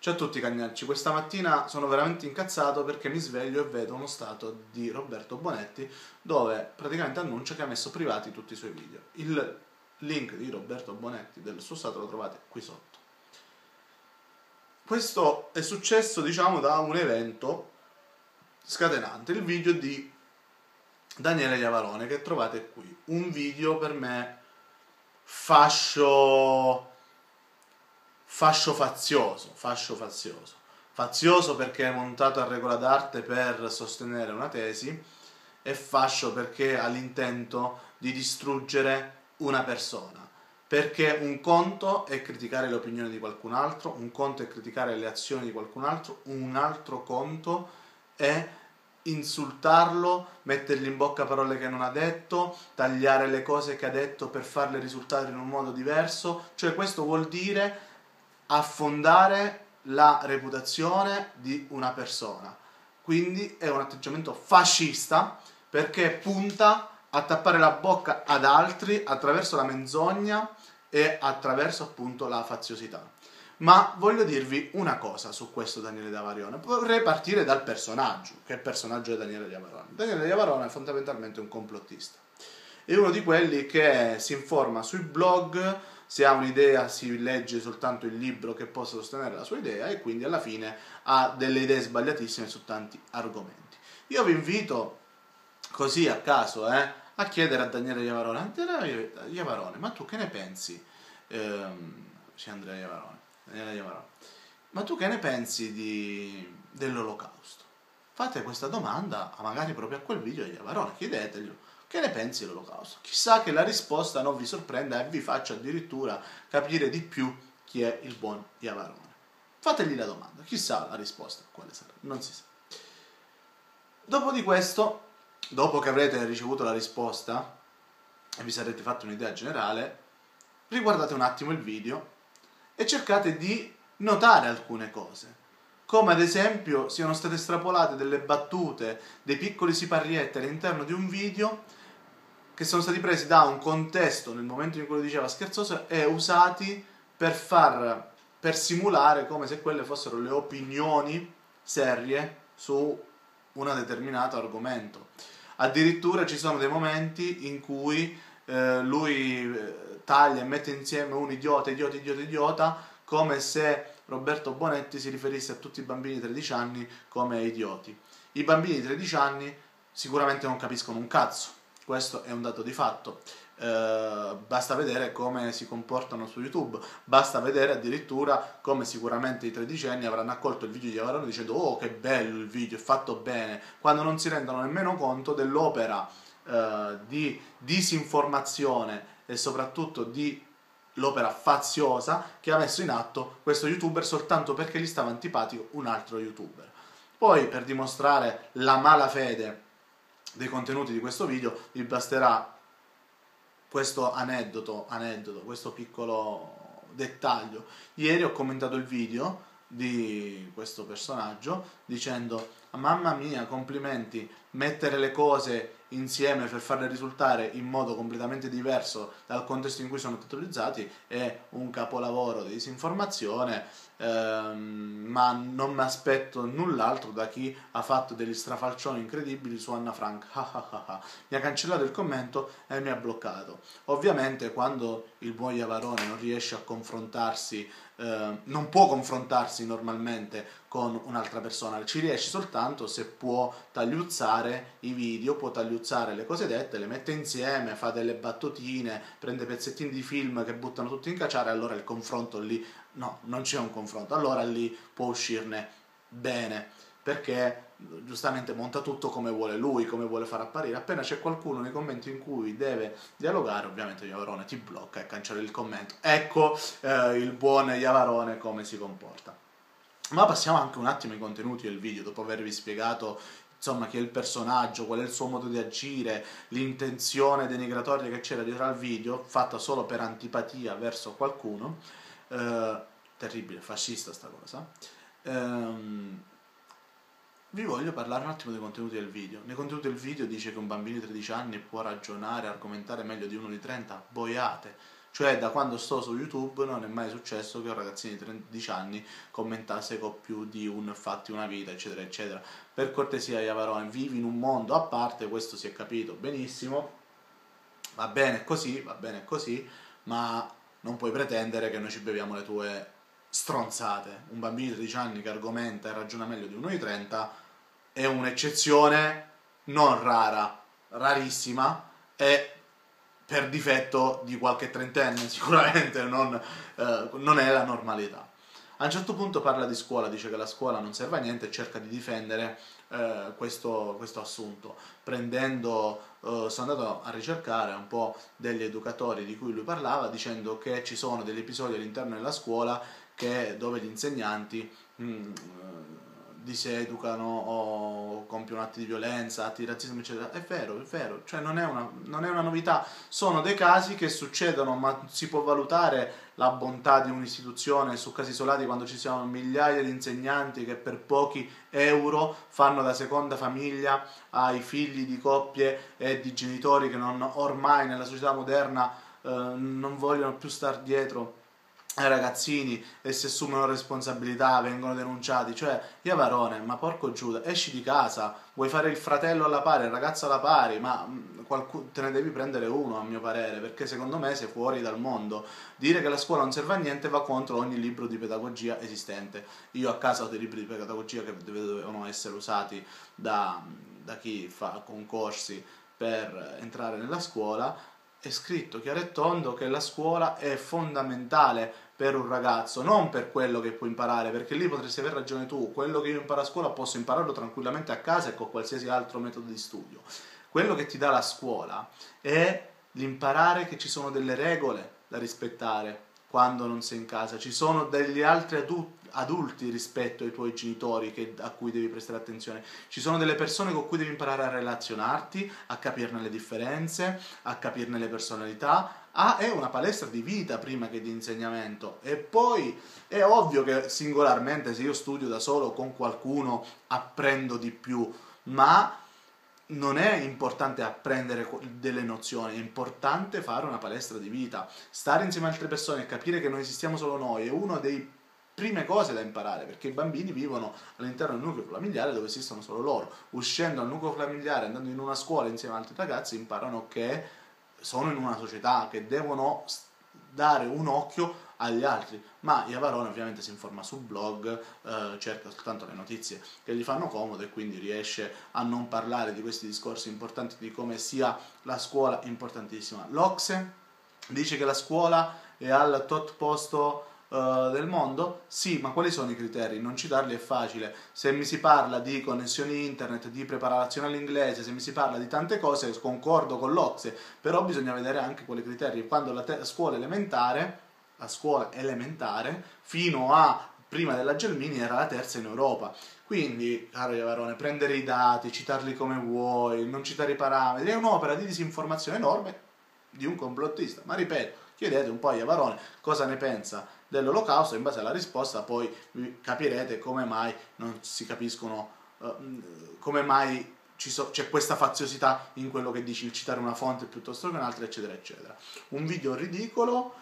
Ciao a tutti cagnacci, questa mattina sono veramente incazzato perché mi sveglio e vedo uno stato di Roberto Bonetti dove praticamente annuncia che ha messo privati tutti i suoi video. Il link di Roberto Bonetti del suo stato lo trovate qui sotto. Questo è successo, diciamo, da un evento scatenante, il video di Daniele Iavarone che trovate qui. Un video per me fascio fazioso perché è montato a regola d'arte per sostenere una tesi e fascio perché ha l'intento di distruggere una persona, perché un conto è criticare le opinioni di qualcun altro, un conto è criticare le azioni di qualcun altro, un altro conto è insultarlo, mettergli in bocca parole che non ha detto, tagliare le cose che ha detto per farle risultare in un modo diverso. Cioè questo vuol dire affondare la reputazione di una persona. Quindi è un atteggiamento fascista perché punta a tappare la bocca ad altri attraverso la menzogna e attraverso appunto la faziosità. Ma voglio dirvi una cosa su questo Daniele Iavarone. Vorrei partire dal personaggio, che è il personaggio di Daniele Iavarone. Daniele Iavarone è fondamentalmente un complottista. È uno di quelli che si informa sui blog, se ha un'idea si legge soltanto il libro che possa sostenere la sua idea e quindi alla fine ha delle idee sbagliatissime su tanti argomenti. Io vi invito così a caso a chiedere a Daniele Iavarone: Iavarone, ma tu che ne pensi? Andrea Iavarone, Daniele Iavarone, ma tu che ne pensi dell'Olocausto? Fate questa domanda magari proprio a quel video di Iavarone, chiedeteglielo. Che ne pensi dell'Olocausto? Chissà che la risposta non vi sorprenda e vi faccia addirittura capire di più chi è il buon Iavarone. Fategli la domanda, chissà la risposta quale sarà, non si sa. Dopo di questo, dopo che avrete ricevuto la risposta e vi sarete fatti un'idea generale, riguardate un attimo il video e cercate di notare alcune cose, come ad esempio siano state estrapolate delle battute, dei piccoli siparietti all'interno di un video che sono stati presi da un contesto nel momento in cui lo diceva scherzoso e usati per simulare come se quelle fossero le opinioni serie su un determinato argomento. Addirittura ci sono dei momenti in cui lui taglia e mette insieme un idiota come se Roberto Bonetti si riferisse a tutti i bambini di 13 anni come idioti. I bambini di 13 anni sicuramente non capiscono un cazzo. Questo è un dato di fatto. Basta vedere come si comportano su YouTube, basta vedere addirittura come sicuramente i tredicenni avranno accolto il video di Iavarone dicendo: oh, che bello il video, è fatto bene, quando non si rendono nemmeno conto dell'opera di disinformazione e soprattutto di l'opera faziosa che ha messo in atto questo youtuber soltanto perché gli stava antipatico un altro youtuber. Poi, per dimostrare la malafede dei contenuti di questo video, vi basterà questo aneddoto, questo piccolo dettaglio. Ieri ho commentato il video di questo personaggio dicendo: mamma mia, complimenti, mettere le cose insieme per farle risultare in modo completamente diverso dal contesto in cui sono stati utilizzati è un capolavoro di disinformazione, ma non mi aspetto null'altro da chi ha fatto degli strafalcioni incredibili su Anna Frank. Mi ha cancellato il commento e mi ha bloccato. Ovviamente quando il buon Iavarone non riesce a confrontarsi, non può confrontarsi normalmente con un'altra persona, ci riesce soltanto se può tagliuzzare i video, può tagliuzzare le cose dette, le mette insieme, fa delle battutine, prende pezzettini di film che buttano tutti in caciara e allora il confronto lì, no, non c'è un confronto, allora lì può uscirne bene, perché giustamente monta tutto come vuole lui, come vuole far apparire. Appena c'è qualcuno nei commenti in cui deve dialogare, ovviamente Iavarone ti blocca e cancella il commento. Ecco il buon Iavarone come si comporta. Ma passiamo anche un attimo ai contenuti del video, dopo avervi spiegato insomma chi è il personaggio, qual è il suo modo di agire, l'intenzione denigratoria che c'era dietro al video, fatta solo per antipatia verso qualcuno. Terribile, fascista sta cosa. Vi voglio parlare un attimo dei contenuti del video. Nei contenuti del video dice che un bambino di 13 anni può ragionare, argomentare meglio di uno di 30, boiate. Cioè, da quando sto su YouTube non è mai successo che un ragazzino di 13 anni commentasse con più di un fatti una vita, eccetera, eccetera. Per cortesia, Iavarone, vivi in un mondo a parte, questo si è capito benissimo, va bene così, ma non puoi pretendere che noi ci beviamo le tue stronzate. Un bambino di 13 anni che argomenta e ragiona meglio di uno di 30 è un'eccezione non rara, rarissima, e per difetto di qualche trentenne sicuramente non è la normalità. A un certo punto parla di scuola, dice che la scuola non serve a niente e cerca di difendere questo assunto, sono andato a ricercare un po' degli educatori di cui lui parlava, dicendo che ci sono degli episodi all'interno della scuola dove gli insegnanti diseducano o compiono atti di violenza, atti di razzismo, eccetera. È vero, cioè non è una novità, sono dei casi che succedono, ma si può valutare la bontà di un'istituzione su casi isolati quando ci siano migliaia di insegnanti che per pochi euro fanno da seconda famiglia ai figli di coppie e di genitori che ormai nella società moderna non vogliono più star dietro ai ragazzini e si assumono responsabilità, vengono denunciati. Cioè, Iavarone, ma porco Giuda, esci di casa, vuoi fare il fratello alla pari, il ragazzo alla pari, ma te ne devi prendere uno, a mio parere, perché secondo me sei fuori dal mondo. Dire che la scuola non serve a niente va contro ogni libro di pedagogia esistente. Io a casa ho dei libri di pedagogia che dovevano essere usati da chi fa concorsi per entrare nella scuola. È scritto chiaro e tondo che la scuola è fondamentale per un ragazzo, non per quello che può imparare, perché lì potresti aver ragione tu, quello che io imparo a scuola posso impararlo tranquillamente a casa e con qualsiasi altro metodo di studio. Quello che ti dà la scuola è l'imparare che ci sono delle regole da rispettare quando non sei in casa, ci sono degli altri adulti rispetto ai tuoi genitori a cui devi prestare attenzione, ci sono delle persone con cui devi imparare a relazionarti, a capirne le differenze, a capirne le personalità. È una palestra di vita prima che di insegnamento. E poi è ovvio che singolarmente, se io studio da solo con qualcuno, apprendo di più, ma non è importante apprendere delle nozioni, è importante fare una palestra di vita, stare insieme a altre persone e capire che non esistiamo solo noi è una delle prime cose da imparare, perché i bambini vivono all'interno del nucleo familiare dove esistono solo loro. Uscendo dal nucleo familiare, andando in una scuola insieme ad altri ragazzi, imparano che sono in una società, che devono dare un occhio agli altri. Ma Iavarone ovviamente si informa sul blog, cerca soltanto le notizie che gli fanno comodo e quindi riesce a non parlare di questi discorsi importanti, di come sia la scuola importantissima. L'Ocse dice che la scuola è al tot posto del mondo. Sì, ma quali sono i criteri? Non citarli è facile. Se mi si parla di connessioni internet, di preparazione all'inglese, se mi si parla di tante cose, concordo con l'Ocse, però bisogna vedere anche quali criteri. Quando la scuola elementare fino a prima della Gelmini era la terza in Europa. Quindi, caro Iavarone, prendere i dati, citarli come vuoi, non citare i parametri, è un'opera di disinformazione enorme di un complottista. Ma ripeto, chiedete un po' a Iavarone cosa ne pensa dell'Olocausto, in base alla risposta poi capirete come mai non si capiscono, come mai c'è questa faziosità in quello che dici, il citare una fonte piuttosto che un'altra, eccetera, eccetera. Un video ridicolo,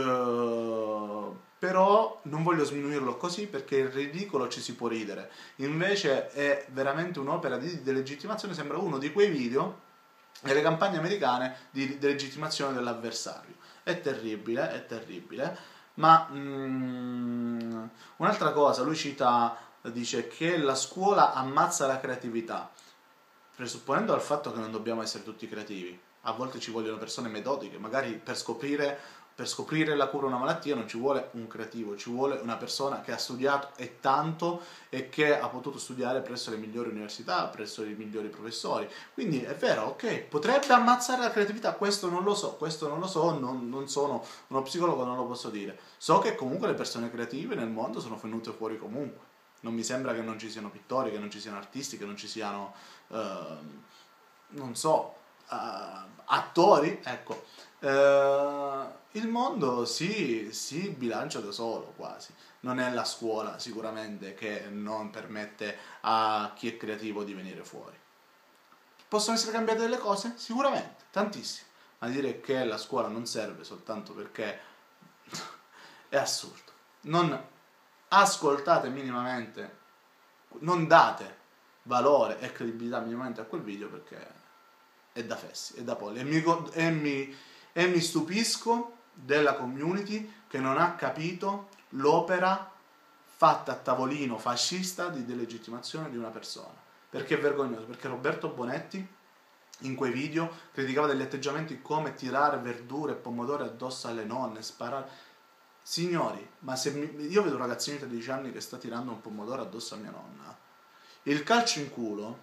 però non voglio sminuirlo così, perché il ridicolo ci si può ridere. Invece è veramente un'opera di delegittimazione, sembra uno di quei video delle campagne americane di delegittimazione dell'avversario. È terribile. Ma un'altra cosa, lui dice che la scuola ammazza la creatività, presupponendo al fatto che non dobbiamo essere tutti creativi. A volte ci vogliono persone metodiche, magari per scoprire la cura a una malattia non ci vuole un creativo, ci vuole una persona che ha studiato e tanto e che ha potuto studiare presso le migliori università, presso i migliori professori. Quindi è vero, ok, potrebbe ammazzare la creatività, questo non lo so, non sono uno psicologo, non lo posso dire. So che comunque le persone creative nel mondo sono venute fuori comunque. Non mi sembra che non ci siano pittori, che non ci siano artisti, che non ci siano, non so, attori, ecco. Il mondo si bilancia da solo quasi. Non è la scuola sicuramente che non permette a chi è creativo di venire fuori. Possono essere cambiate delle cose? Sicuramente, tantissime. a dire che la scuola non serve soltanto perché è assurdo. Non ascoltate minimamente, non date valore e credibilità minimamente a quel video perché è da fessi, è da polli. E mi stupisco della community che non ha capito l'opera fatta a tavolino fascista di delegittimazione di una persona. Perché è vergognoso, perché Roberto Bonetti in quei video criticava degli atteggiamenti come tirare verdure e pomodori addosso alle nonne, sparare. Signori, ma se io vedo un ragazzino di 13 anni che sta tirando un pomodoro addosso a mia nonna, il calcio in culo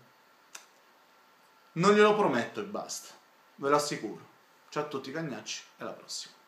non glielo prometto e basta, ve lo assicuro. Ciao a tutti cagnacci e alla prossima.